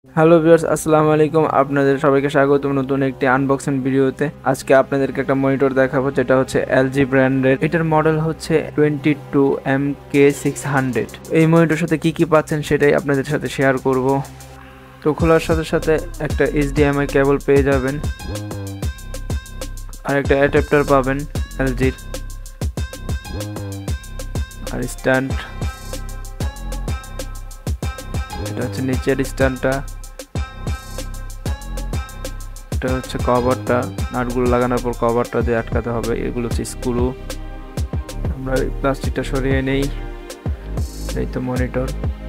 Hello viewers, আসসালামু আলাইকুম। আপনাদের সবাইকে স্বাগতম নতুন একটি আনবক্সিং ভিডিওতে। আজকে আপনাদেরকে একটা মনিটর দেখাবো, যেটা হচ্ছে এলজি ব্র্যান্ডের। এটার মডেল হচ্ছে 22MK600। এই মনিটরের সাথে কি কি পাচ্ছেন সেটাই আপনাদের সাথে শেয়ার করব। তো খোলার সাথে সাথে একটা এইচডিএমআই কেবল পেয়ে যাবেন, আর একটা অ্যাডাপ্টার পাবেন এলজির, আর স্ট্যান্ড। এটা হচ্ছে নিচের স্ট্যান্ডটা, এটা হচ্ছে কভারটা, নাটগুলো লাগানোর পর কভারটা দিয়ে আটকাতে হবে। এগুলো হচ্ছে স্ক্রু। আমরা এই প্লাস্টিকটা সরিয়ে নেই। এই তো মনিটর।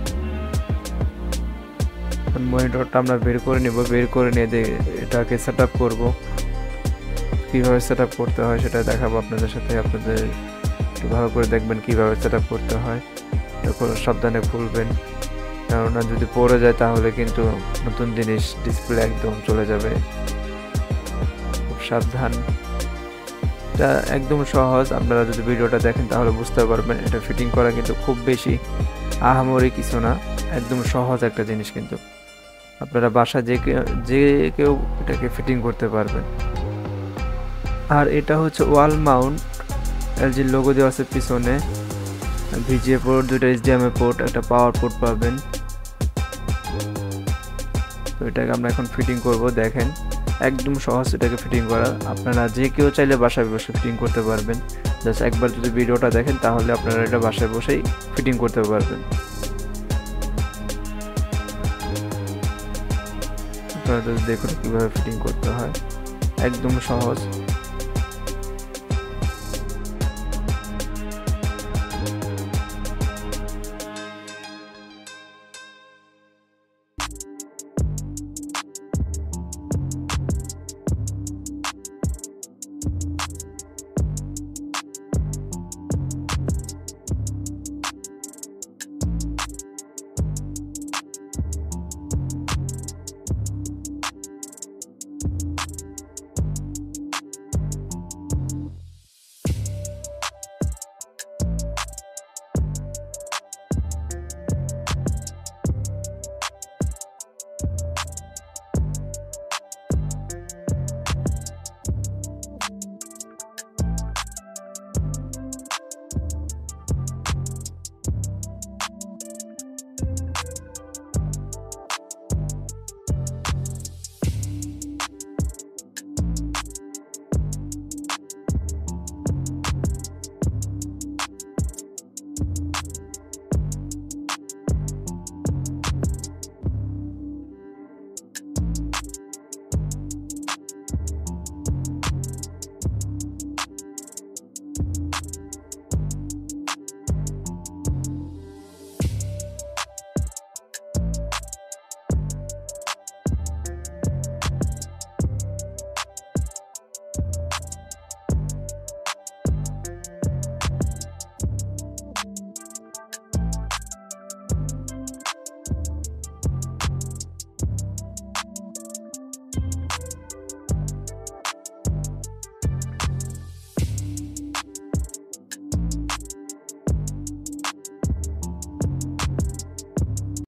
মনিটরটা আমরা বের করে নেব, বের করে নিয়ে এটাকে সেট আপ করবো। কীভাবে সেট আপ করতে হয় সেটা দেখাবো আপনাদের সাথে। আপনাদের একটু ভালো করে দেখবেন কীভাবে সেট আপ করতে হয়। এটা কোনো সাবধানে খুলবেন, কেননা যদি পড়ে যায় তাহলে কিন্তু নতুন জিনিস ডিসপ্লে একদম চলে যাবে। খুব সাবধান। এটা একদম সহজ, আপনারা যদি ভিডিওটা দেখেন তাহলে বুঝতে পারবেন। এটা ফিটিং করা কিন্তু খুব বেশি আহামরি কিছু না, একদম সহজ একটা জিনিস। কিন্তু আপনারা বাসায় যে কেউ এটাকে ফিটিং করতে পারবেন। আর এটা হচ্ছে ওয়াল মাউন্ট, এলজির লোগো দেওয়া আছে পিছনে। ভিজিএ পোর্ট, দুটো এইচডিএমআই পোর্ট, একটা পাওয়ার পোর্ট পাবেন। তো এটাকে আমরা এখন ফিটিং করব। দেখেন একদম সহজ এটাকে ফিটিং করা। আপনারা যে কেউ চাইলে বাসায় বসে ফিটিং করতে পারবেন। জাস্ট একবার যদি ভিডিওটা দেখেন তাহলে আপনারা এটা বাসায় বসেই ফিটিং করতে পারবেন। আপনারা যদি দেখুন কীভাবে ফিটিং করতে হয়, একদম সহজ।